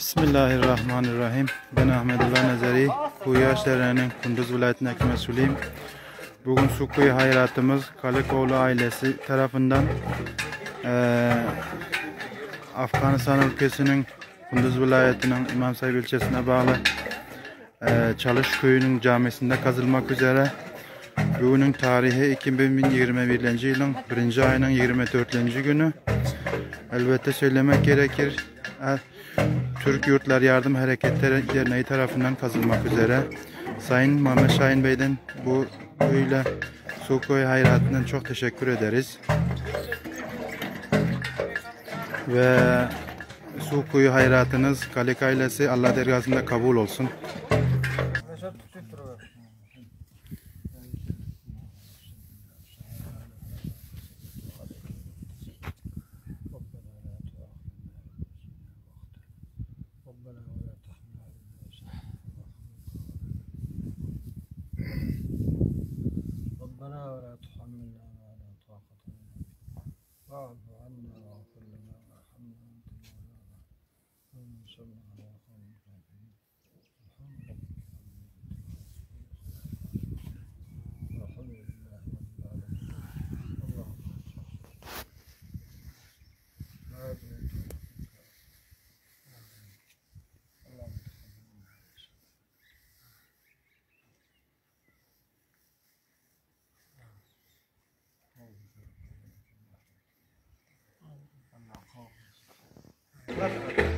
Bismillahirrahmanirrahim. Ben Ahmedullah Nazari. Kuyu Aşere'nin Kunduz vilayetindeki mesulüyüm. Bugün su kuyu hayratımız Kalikoğlu ailesi tarafından Afganistan ülkesinin Kunduz vilayetinin İmamsayip ilçesine bağlı Çalış köyünün camisinde kazılmak üzere. Bugünün tarihi 2021 yılın 1. ayının 24. günü. Elbette söylemek gerekir. Türk Yurtlar Yardım Hareketleri Derneği tarafından kazılmak üzere. Sayın Mehmet Şahin Bey'den bu köyüyle su koyu hayratından çok teşekkür ederiz. Ve su koyu hayratınız Kalik ailesi Allah dergahında kabul olsun. ربنا ولا تحملنا ما لا طاقة لنا به واعف عنا واغفر لنا وارحمنا أنت مولانا وانصرنا على القوم الكافرين سبحان ربك والحمد لله رب العالمين اللهم اللهم